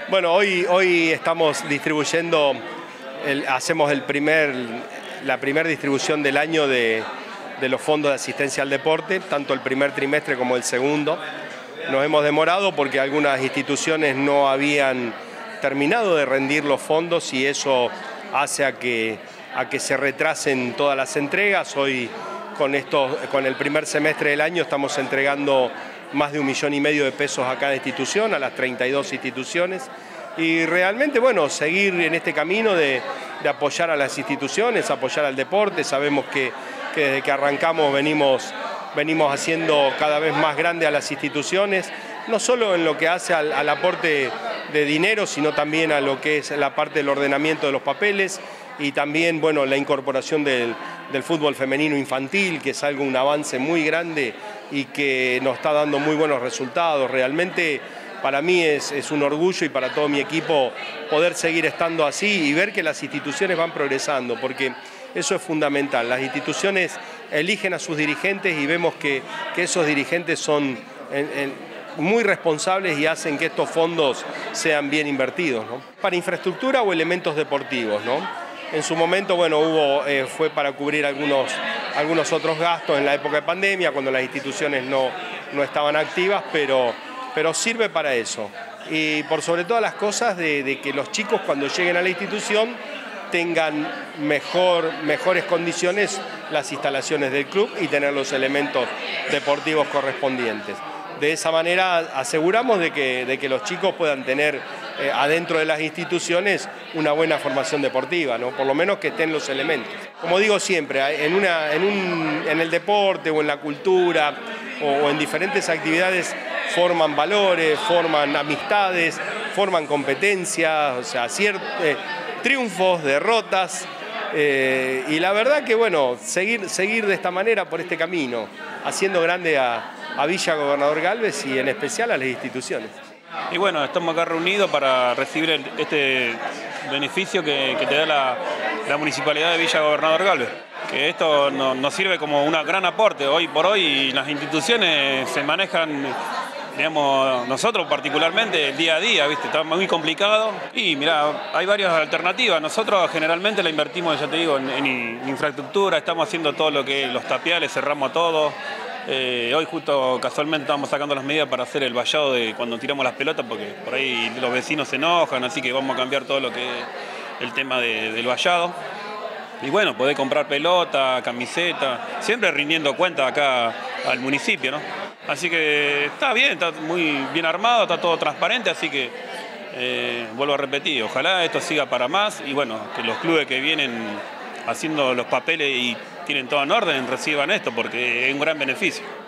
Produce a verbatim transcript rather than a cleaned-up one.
Bueno, hoy, hoy estamos distribuyendo, el, hacemos el primer, la primera distribución del año de, de los fondos de asistencia al deporte, tanto el primer trimestre como el segundo. Nos hemos demorado porque algunas instituciones no habían terminado de rendir los fondos y eso hace a que, a que se retrasen todas las entregas. Hoy con, esto, con el primer semestre del año estamos entregando más de un millón y medio de pesos a cada institución, a las treinta y dos instituciones. Y realmente, bueno, seguir en este camino de, de apoyar a las instituciones, apoyar al deporte. Sabemos que, que desde que arrancamos venimos, venimos haciendo cada vez más grande a las instituciones, no solo en lo que hace al, al aporte de dinero, sino también a lo que es la parte del ordenamiento de los papeles y también, bueno, la incorporación del, del fútbol femenino infantil, que es algo, un avance muy grande y que nos está dando muy buenos resultados. Realmente para mí es, es un orgullo y para todo mi equipo poder seguir estando así y ver que las instituciones van progresando, porque eso es fundamental. Las instituciones eligen a sus dirigentes y vemos que, que esos dirigentes son en, en, muy responsables y hacen que estos fondos sean bien invertidos, ¿no? Para infraestructura o elementos deportivos, ¿no? En su momento, bueno, hubo, eh, fue para cubrir algunos, algunos otros gastos en la época de pandemia, cuando las instituciones no, no estaban activas, pero, pero sirve para eso. Y por sobre todas las cosas, de, de que los chicos cuando lleguen a la institución tengan mejor, mejores condiciones las instalaciones del club y tener los elementos deportivos correspondientes. De esa manera aseguramos de que, de que los chicos puedan tener eh, adentro de las instituciones una buena formación deportiva, ¿no? Por lo menos que estén los elementos. Como digo siempre, en, una, en, un, en el deporte o en la cultura o, o en diferentes actividades forman valores, forman amistades, forman competencias, o sea, ciert, eh, triunfos, derrotas. Eh, y la verdad que, bueno, seguir, seguir de esta manera por este camino, haciendo grande a a Villa Gobernador Gálvez y en especial a las instituciones. Y bueno, estamos acá reunidos para recibir el, este beneficio que, que te da la, la Municipalidad de Villa Gobernador Gálvez. Que esto no, nos sirve como un gran aporte. Hoy por hoy las instituciones se manejan, digamos, nosotros particularmente el día a día, ¿viste? Está muy complicado. Y mira, hay varias alternativas. Nosotros generalmente la invertimos, ya te digo, en, en infraestructura, estamos haciendo todo lo que los tapiales, cerramos todo. Eh, hoy justo casualmente estamos sacando las medidas para hacer el vallado de cuando tiramos las pelotas, porque por ahí los vecinos se enojan, así que vamos a cambiar todo lo que es el tema de, del vallado. Y bueno, poder comprar pelota, camiseta, siempre rindiendo cuenta acá al municipio, ¿no? Así que está bien, está muy bien armado, está todo transparente, así que eh, vuelvo a repetir, ojalá esto siga para más y bueno, que los clubes que vienen haciendo los papeles y tienen todo en orden, reciban esto porque es un gran beneficio.